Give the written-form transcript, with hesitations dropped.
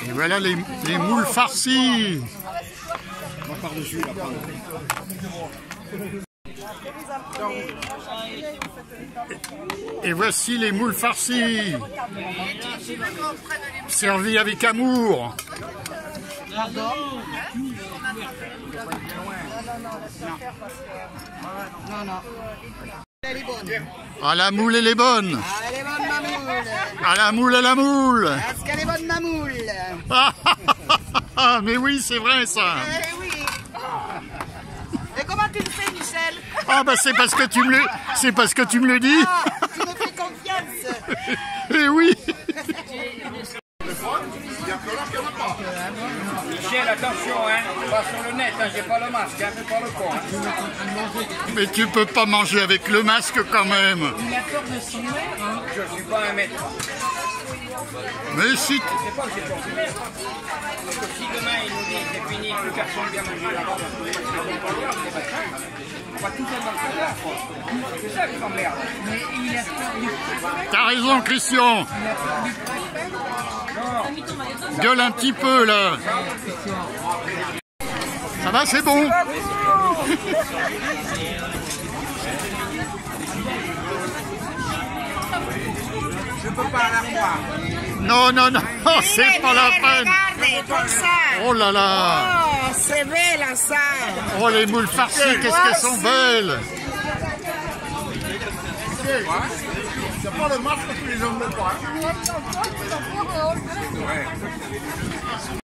Et voilà les moules farcies. Par-dessus, là, Et voici les moules farcies. Servies avec amour. Ah, la moule, elle est bonne. Ah, elle est bonne, ma moule. Ah, la moule, à la moule. Est-ce qu'elle est bonne, ma moule? Ah, mais oui, c'est vrai ça. Eh oui. Et comment tu le fais, Michel? Ah, bah c'est parce que tu me le dis. Ah, tu me fais confiance. Eh oui. Michel, attention, hein, pas sur le net, hein, j'ai pas le masque, hein, fais pas le con. Hein. Mais tu peux pas manger avec le masque quand même. Je suis pas un maître. Mais si. Je sais pas que j'ai pas fumé. Parce que si demain il nous dit c'est fini, plus personne vient manger là-bas, on va tout faire dans le cadre. C'est ça qui m'emmerde. T'as raison, Christian. Gueule un petit peu là. Ça va, c'est bon. Je peux pas la voir. Non, non, non, c'est pas la peine. Regardez, comme ça. Oh là là. Oh, c'est belle ça. Oh, les moules farcies, qu'est-ce qu'elles sont belles. c'est pas le masque que les hommes ne pas.